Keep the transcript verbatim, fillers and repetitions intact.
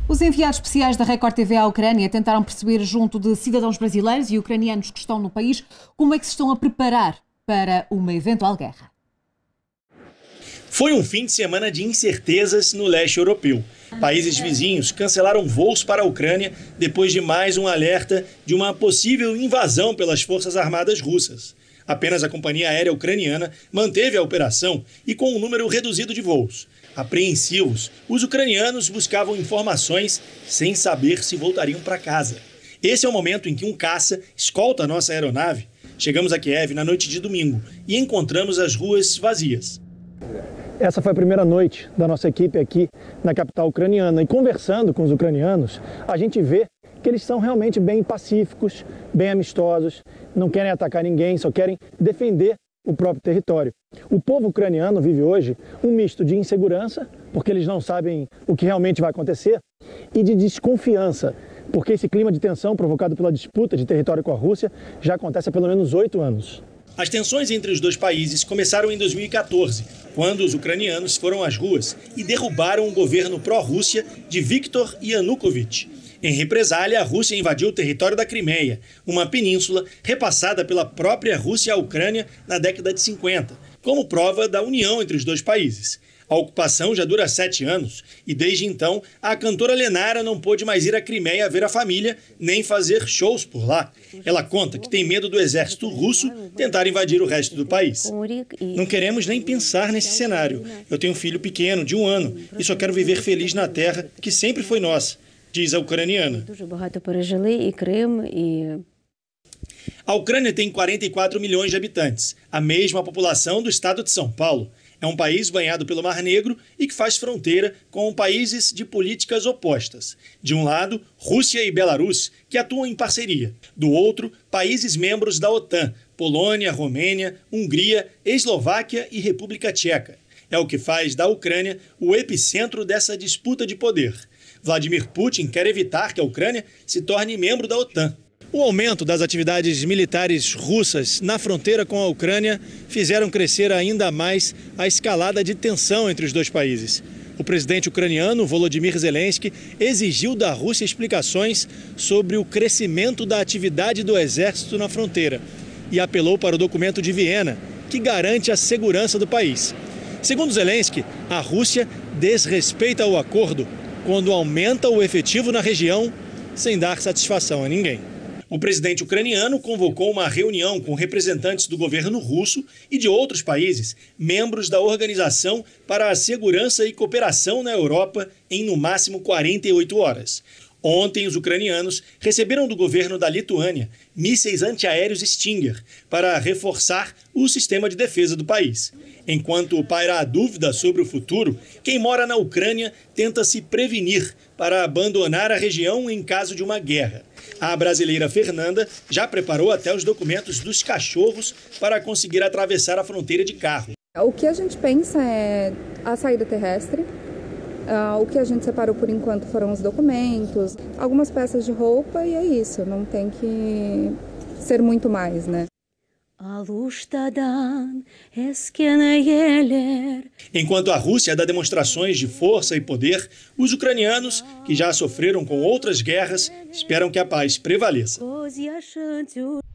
Os enviados especiais da Record T V à Ucrânia tentaram perceber, junto de cidadãos brasileiros e ucranianos que estão no país, como é que se estão a preparar para uma eventual guerra. Foi um fim de semana de incertezas no leste europeu. Países vizinhos cancelaram voos para a Ucrânia depois de mais um alerta de uma possível invasão pelas forças armadas russas. Apenas a companhia aérea ucraniana manteve a operação e com um número reduzido de voos. Apreensivos, os ucranianos buscavam informações sem saber se voltariam para casa. Esse é o momento em que um caça escolta a nossa aeronave. Chegamos a Kiev na noite de domingo e encontramos as ruas vazias. Essa foi a primeira noite da nossa equipe aqui na capital ucraniana. E conversando com os ucranianos, a gente vê que eles são realmente bem pacíficos, bem amistosos, não querem atacar ninguém, só querem defender o próprio território. O povo ucraniano vive hoje um misto de insegurança, porque eles não sabem o que realmente vai acontecer, e de desconfiança, porque esse clima de tensão provocado pela disputa de território com a Rússia já acontece há pelo menos oito anos. As tensões entre os dois países começaram em dois mil e quatorze, quando os ucranianos foram às ruas e derrubaram o governo pró-Rússia de Viktor Yanukovych. Em represália, a Rússia invadiu o território da Crimeia, uma península repassada pela própria Rússia à Ucrânia na década de cinquenta, como prova da união entre os dois países. A ocupação já dura sete anos e, desde então, a cantora Lenara não pôde mais ir à Crimeia ver a família, nem fazer shows por lá. Ela conta que tem medo do exército russo tentar invadir o resto do país. Não queremos nem pensar nesse cenário. Eu tenho um filho pequeno, de um ano, e só quero viver feliz na terra que sempre foi nossa, diz a ucraniana. A Ucrânia tem quarenta e quatro milhões de habitantes, a mesma população do estado de São Paulo. É um país banhado pelo Mar Negro e que faz fronteira com países de políticas opostas. De um lado, Rússia e Belarus, que atuam em parceria. Do outro, países membros da OTAN, Polônia, Romênia, Hungria, Eslováquia e República Tcheca. É o que faz da Ucrânia o epicentro dessa disputa de poder. Vladimir Putin quer evitar que a Ucrânia se torne membro da OTAN. O aumento das atividades militares russas na fronteira com a Ucrânia fizeram crescer ainda mais a escalada de tensão entre os dois países. O presidente ucraniano, Volodymyr Zelensky, exigiu da Rússia explicações sobre o crescimento da atividade do exército na fronteira e apelou para o documento de Viena, que garante a segurança do país. Segundo Zelensky, a Rússia desrespeita o acordo quando aumenta o efetivo na região sem dar satisfação a ninguém. O presidente ucraniano convocou uma reunião com representantes do governo russo e de outros países, membros da Organização para a Segurança e Cooperação na Europa, em no máximo quarenta e oito horas. Ontem, os ucranianos receberam do governo da Lituânia mísseis antiaéreos Stinger para reforçar o sistema de defesa do país. Enquanto paira a dúvida sobre o futuro, quem mora na Ucrânia tenta se prevenir para abandonar a região em caso de uma guerra. A brasileira Fernanda já preparou até os documentos dos cachorros para conseguir atravessar a fronteira de carro. O que a gente pensa é a saída terrestre. Uh, o que a gente separou por enquanto foram os documentos, algumas peças de roupa e é isso, não tem que ser muito mais, né? Enquanto a Rússia dá demonstrações de força e poder, os ucranianos, que já sofreram com outras guerras, esperam que a paz prevaleça.